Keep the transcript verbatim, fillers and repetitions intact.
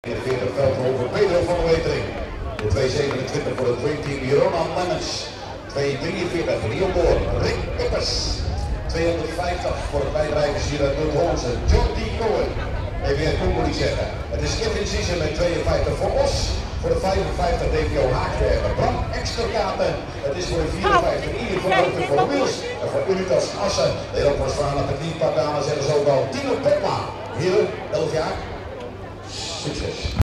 veertig veldhoven, Pedro van der Wetering. De twee zevenentwintig voor het Dreamteam, Ronan Lemmens. twee drieënveertig, Rio Boor, Rick Pippers. tweehonderdvijftig voor het bijrijdersdier uit Noord-Hollandse, Jordi Cohen. Even weer Koen zeggen. Het is Kevin Siessen met tweeënvijftig voor Os. Voor de vijfenvijftig D V O Haagbergen, Bram Exterkaten. Het is voor de vierenvijftig Ieder van Houten voor Wils. En voor Unitas Assen. De Europasvana Petit Pagana zeggen ze ook al. Tino Popma. Hier, elf jaar. Succes.